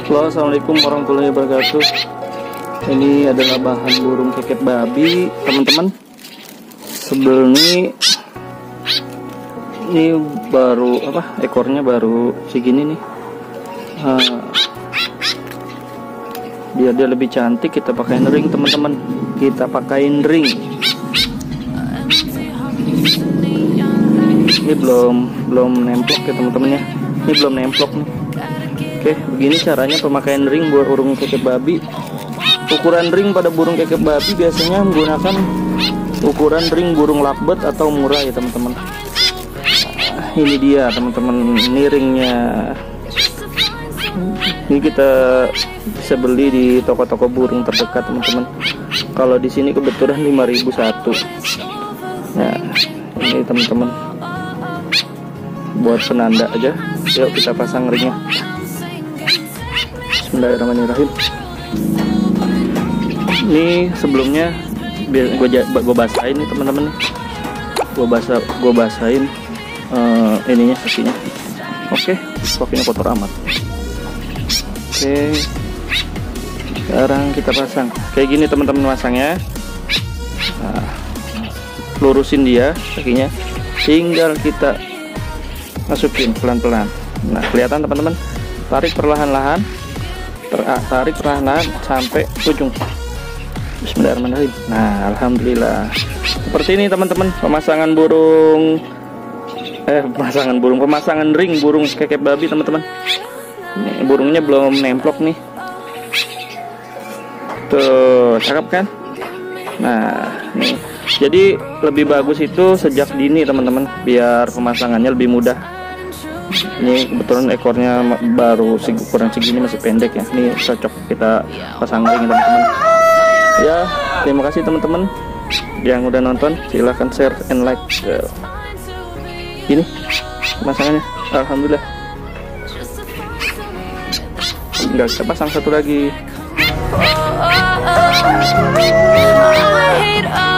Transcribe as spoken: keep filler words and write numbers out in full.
Halo, assalamualaikum warahmatullahi wabarakatuh. Ini adalah bahan burung kekep babi, teman-teman. Sebelum ini, ini baru apa? Ekornya baru segini nih. Uh, biar dia lebih cantik, kita pakaiin ring, teman-teman. Kita pakaiin ring. Ini belum belum nemplok ya, teman-teman ya. Ini belum nemplok nih. Oke, begini caranya pemakaian ring buat burung kekep babi. Ukuran ring pada burung kekep babi biasanya menggunakan ukuran ring burung lovebird atau murah ya, teman-teman. Nah, ini dia, teman-teman, ini ringnya. Ini kita bisa beli di toko-toko burung terdekat, teman-teman. Kalau di sini kebetulan lima ribu satu. Nah, ini teman-teman, buat penanda aja. Yuk kita pasang ringnya. Bismillahirrahmanirrahim. Ini sebelumnya gue gue basahin nih, teman-teman. Gue basah gue basahin uh, ininya, kakinya. Oke, kakinya kotor amat. Oke, sekarang kita pasang kayak gini, teman-teman, pasangnya. Nah, lurusin dia kakinya, tinggal kita masukin pelan-pelan. Nah, kelihatan, teman-teman, tarik perlahan-lahan, tarik perlahan-lahan sampai ujung. Bismillahirrahmanirrahim. Nah, alhamdulillah. Seperti ini, teman-teman, pemasangan burung eh pemasangan burung pemasangan ring burung kekep babi, teman-teman. Nih, burungnya belum nemplok nih. Tuh, cakep kan? Nah, nih. Jadi lebih bagus itu sejak dini, teman-teman, biar pemasangannya lebih mudah. Ini kebetulan ekornya baru ukuran segini, masih pendek ya. Ini cocok kita pasang ring, teman-teman. Ya, terima kasih, teman-teman yang udah nonton. Silahkan share and like. Ini pemasangannya, alhamdulillah. Tinggal kita pasang satu lagi.